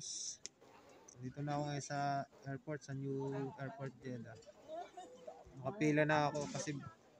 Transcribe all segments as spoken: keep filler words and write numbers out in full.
boss. Dito na ako ngayon sa airport, sa new airport Jeddah. Nakapila na ako kasi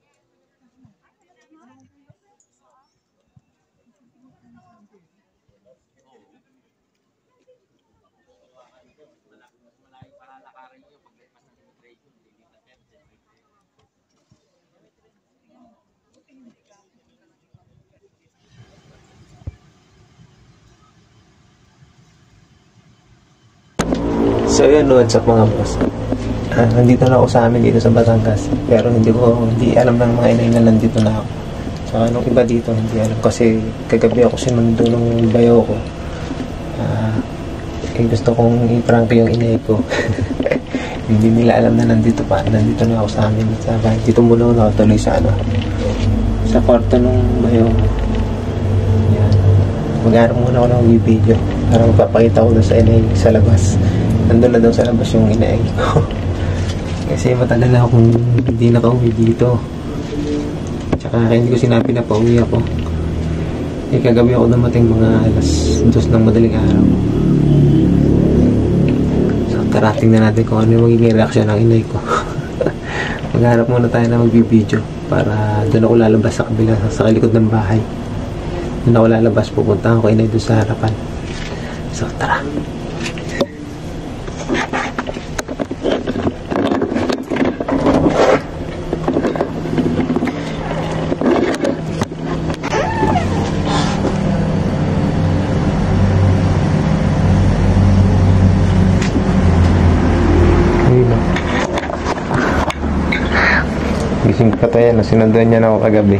So yun, what's up mga boss. Ah, nandito na ako sa amin dito sa Batangas. Pero hindi ko, hindi alam ng mga inay na nandito na ako. Saka nung iba dito, hindi alam. Kasi kagabi ako sinundo ng bayo ko. Ah, eh, gusto kong i-prank yung inay ko. Hindi nila alam na nandito pa. Nandito na ako sa amin. Sa bahay. Dito muna ako tuloy sa ano. Sa kwarto ng bayo ko. Yan. Mag-aarap muna ako ng video para magpapakita ko doon sa inay sa labas. Nandun na daw sa labas yung inaay ko. Kasi matagal na akong hindi nakauwi dito. Tsaka hindi ko sinabi na pauwi ako. Eh kagabi ako dumating mga alas dos ng madaling araw. So tara, tingnan natin kung ano yung magiging reaksyon ng inay ko. Magharap muna tayo na magbibideo para doon ako lalabas sa kabila, sa likod ng bahay. Doon ako lalabas, pupunta ako inay doon sa harapan. So tara. Gising pa tayo, no? Sinunduan niya na ako kagabi.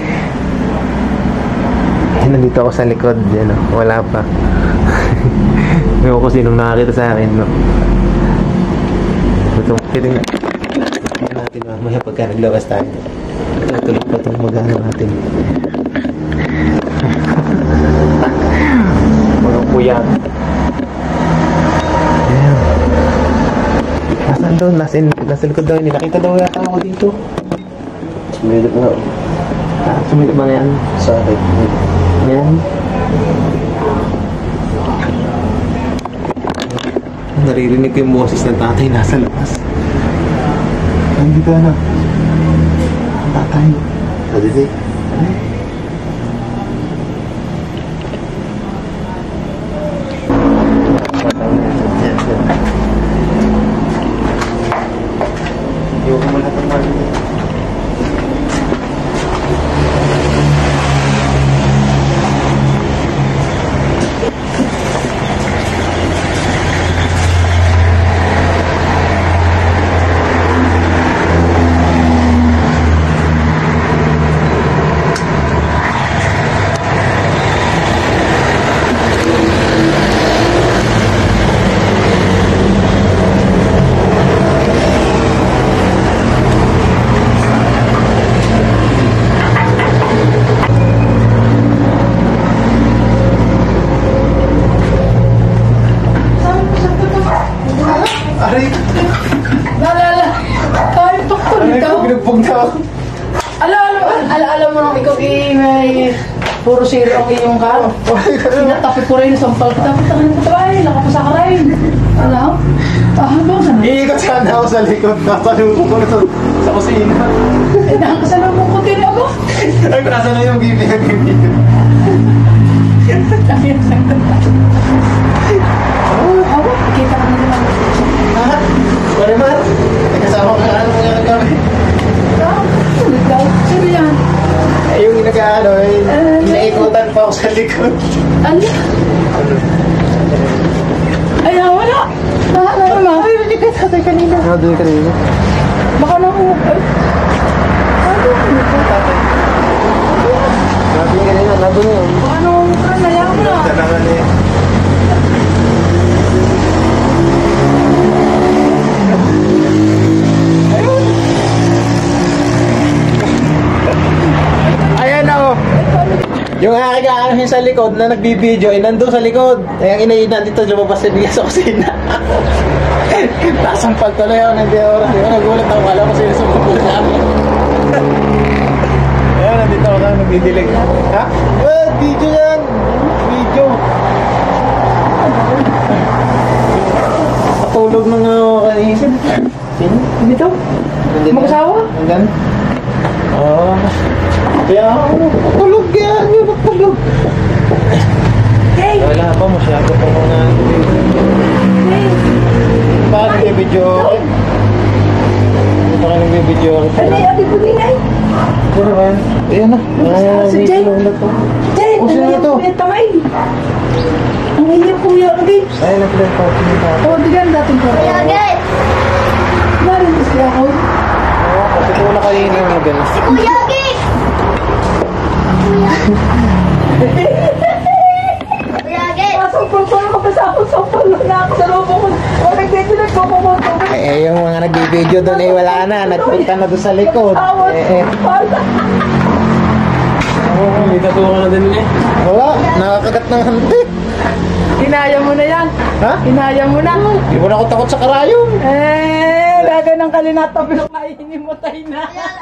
Eh, nandito ako sa likod, yan, no? Wala pa. Ewan ko sinong nakakita sa akin, no? Itong piting natin mamaya pagka naglabas tayo. Natuloy pa itong mag-ano natin. Mga puyat. Ayan. Nasaan doon? Nasa, nasa likod daw. Nakita daw yata ako dito. Sumilip na. Ah, sumilip ba na yan? Sorry. Yan. Naririnig ko yung boses ng tatay nasa labas. Nandito na. Ang tatay. Nandito eh. Yung mo na itong mali. Ala-ala mo nang ikaw i may puro siro ang iyong karo. Sinatapit ko rin, sampal kita. Tapos ko tayo, nakapasa ka rin. Alam? Ah, ba ka na? iikot sana ako sa likod. Kasalubong ko na sa kusina. Eh, nakakasalubong ko din ako. Ay, nasa na yung gibig ang gibig. Oo, ako. Kita ka na naman. Ha? Marimar? Ay, kasama ka na mga kami. Ah, ulit daw. Sabi yan. Ay, yung nag-ano, eh, inaikutan pa ako sa likod. Ano? Ay, wala. Ah, ano naman? Ay, hindi ka tatay kanina. Ano doon kanina? Baka na ako. Ay. Ano? Ano po, tatay? Sabi kanina, nado na yun. Baka na ako. Nayang mo na. Talangan eh. Ayan na oh. Yung aking aanahin sa likod na nagbibideo ay nandun sa likod. Ay ang inayin nandito lumabas sa bigas sa kusina. Tasampal tuloy ako ng diora. Di ba nagulat ako, wala ko sila sa pupulo namin. Ayan, nandito ako na nagdidilig. Ha? Well, video yan. Video. Dito? Nandito? Mag-asawa? Nandyan? Oo. Kaya ako, tulog yan. Yun, tulog. Hey! Wala pa, masyado pa mga... Hey! Bakit nagbibidyo? Ito ka nagbibidyo. Ano yung ate Budingay? Sino ba yan? Ayan na. Si Jay. Jay! O, sino Ano ito? yung kuya Tamay? Ang inyong kuya Agay. Ay, nag-play pa. Oo, digan dating ko. Kuya Agay! Narinig siya ako. Oo, kasi kung na kanina yung maganda. Kuya Agay! Kuya Agay! Sampal pa lang kapag sa sampal lang na ako sa loob ako. O, nagtitinag ko po po. Eh, eh, yung mga nagbibideo doon eh, wala na. Nagpunta na doon sa likod. Eh, eh. Oo, may tatuwa ka na din eh. Wala, nakakagat ng hantik. Kinaya mo na yan. Ha? Kinaya mo na. Di mo na ako takot sa karayong. Eh, lagay ng kalinata pero kainin mo tayo na.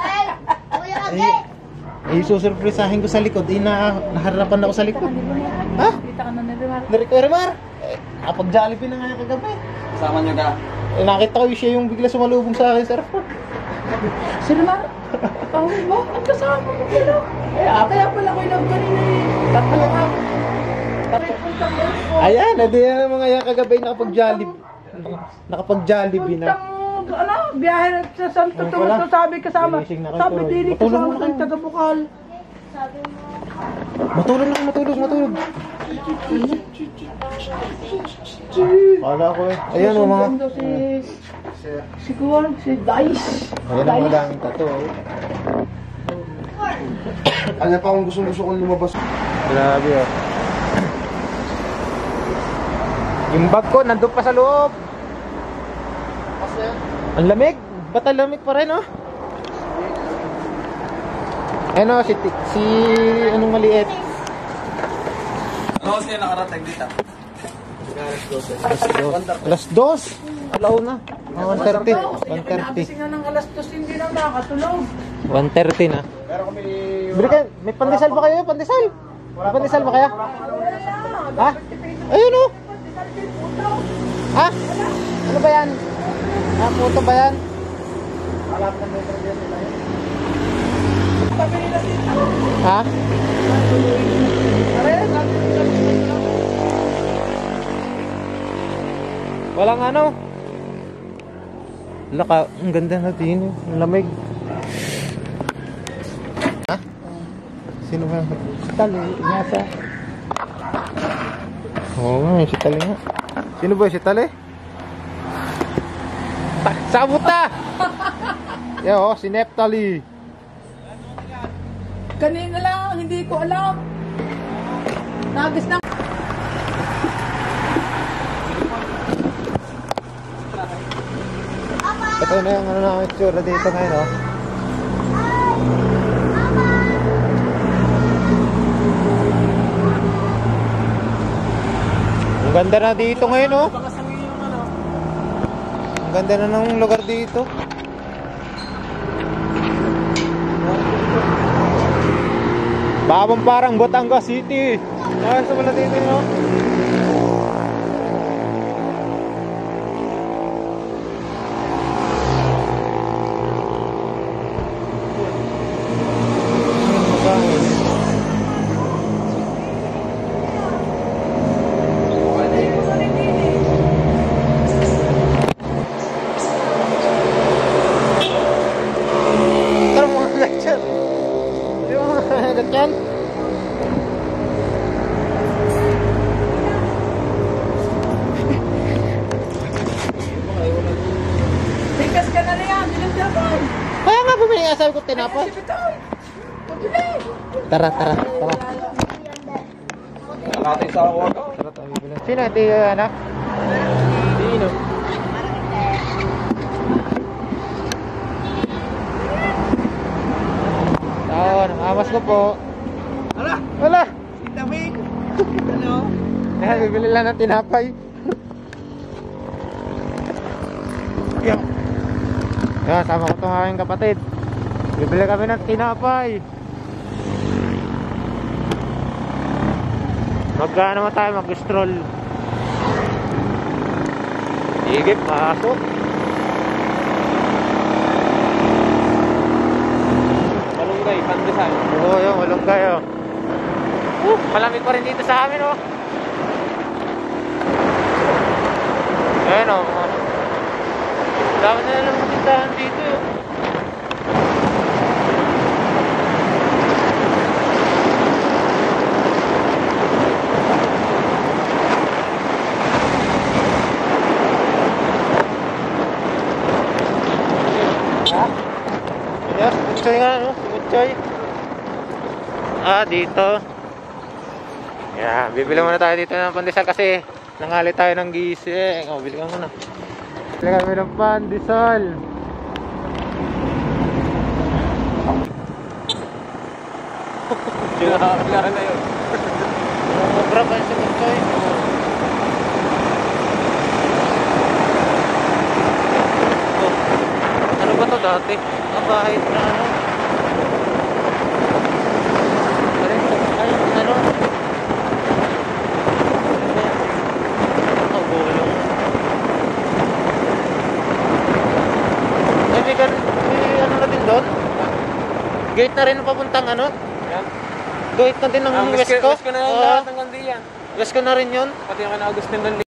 Eh, susurpresahin ko sa likod. Eh, na, naharapan ako sa likod. Ha? Kita ka na nariwar. Dari ko, Remar. Eh, kapag Jollibee na nga kagabi. Kasama niyo ka. Eh, nakita ko siya yung bigla sumalubong sa akin sa airport. Sino na? Pawin mo? Ang kasama mo kilo. Eh, ah, kaya pala ko inab kanina eh. Tatlo ka. Tatlo puntang airport. Ayan, edi yan mga yan kagabi nakapag Jollibee. Nakapag Jollibee na. Puntang, ano, biyahe sa Santo Ayun Tomas pala. na sabi kasama. Ginising na kayo, Sabi Toy. dili Matulog kasama muna sa kayo. taga-bukal. Matulog na, matulog, matulog. Kala ko eh. Ayan o mga. Susundan daw Si, si Kuwan, si Dice. Ayan ang mga daming tato. Ano pa kung gusto-gusto kong lumabas? Grabe oh. Yung bag ko nandun pa sa loob. Ang lamig. Ba't ang lamig pa rin oh? Ano si si anong maliit? Ano kasi nakarating dito? Alas dos. Alaw na. Oh, one thirty. one thirty. Nagising na ng alas dos, hindi na nakatulog. one thirty na. Bili ka, may pandesal ba kayo? Pandesal? May pandesal ba kaya? Ha? Ayun oh. Ha? Ano ba yan? Ah, puto ba yan? Ha? Walang ano? Laka, ang ganda na din. Ang lamig. Ha? Sino ba? Si Tali, nasa. Oo nga, si Tali nga. Sino ba si Tali? Ta- Sabot na! Yo, si Neptali. Kanina lang, hindi ko alam. Nagis na. Ito na yung ano na itsura dito ngayon, oh. Ang ganda na dito ngayon, oh. Ang ganda na ng lugar dito. Babang parang Batangas City. Ayos naman na dito, no? Tara mga gatyan. Yung mga gatyan. Bigas ka na na yan, dinagdagan. Kaya nga bumili nga sabi ko tinapay. Si Bitoy. Pabili. Tara, tara, tara. Nakating sa ako. Tara tayo bibili. Sino ito yung anak? Sino? Taon, amas ko po. Ala! Wala! Daming! Ano? Eh, bibili lang ng tinapay. Yan. Yan, sama ko itong aking kapatid. Bibili kami ng tinapay. Magka naman tayo mag-stroll. Higip, masok. Malunggay, pandesal. Oo, yung malunggay oh. Uh, malamig pa rin dito sa amin oh. Ayan oh. Dami na lang matindahan dito oh. Yes, Butchoy nga, no? Butchoy. Ah, dito. Yeah, bibili muna tayo dito ng pandesal kasi nangali tayo ng gising. Oh, bili ka muna. Bili kami ng pandesal. Kailangan na yun. Mura pa sa Butchoy. Oh, ano ba to dati? Ang bahay na ano? Ay, ay, ano? Oh, gulong. Ay, may, gan- may ano na din doon? Gate na rin ang papuntang ano? Yan. Gate na din ng Ah, West West ko? ko na Oo. lahat ng gandiyan. West ko na rin yun? Pati yung kina Agustin doon.